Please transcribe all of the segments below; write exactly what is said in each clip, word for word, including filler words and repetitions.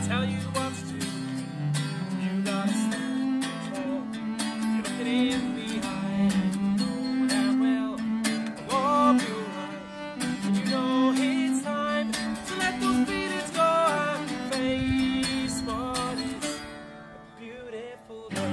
tell you what to do. You gotta stand tall. You look it in the eye. You know damn well I won't be right. And you know it's time to let those feelings go and face what is a beautiful day.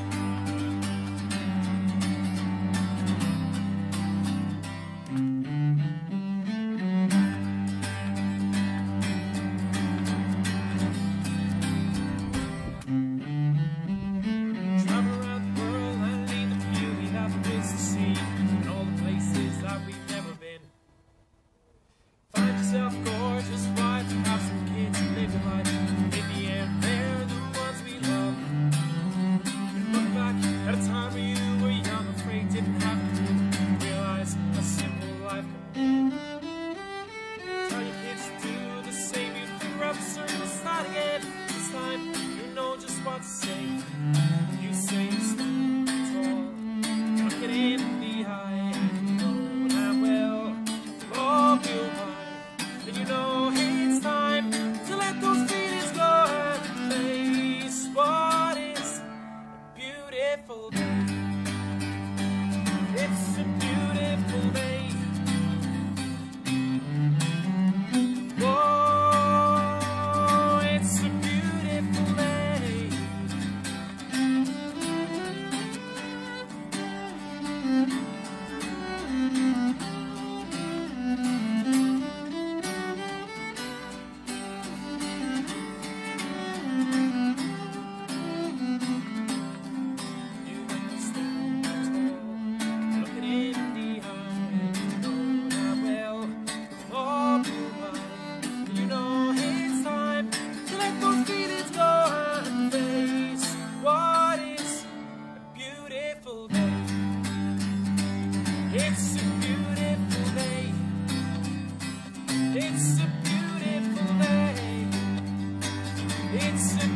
Gorgeous wife, have some kids and live your life. In the end, they're the ones we love. You look back at a time when you were young, afraid, didn't have a clue. Realize a simple life can be. Tell your kids to do the same. You figure out the circle, start again. This time, you know just what to say. You say you stand tall, you look it in the eye. You know damn well love you right. And you know it's time to let those feelings go and face what is a beautiful day. It's a beautiful day. Whoa, it's a beautiful day. It's a beautiful day. It's a beautiful day. It's a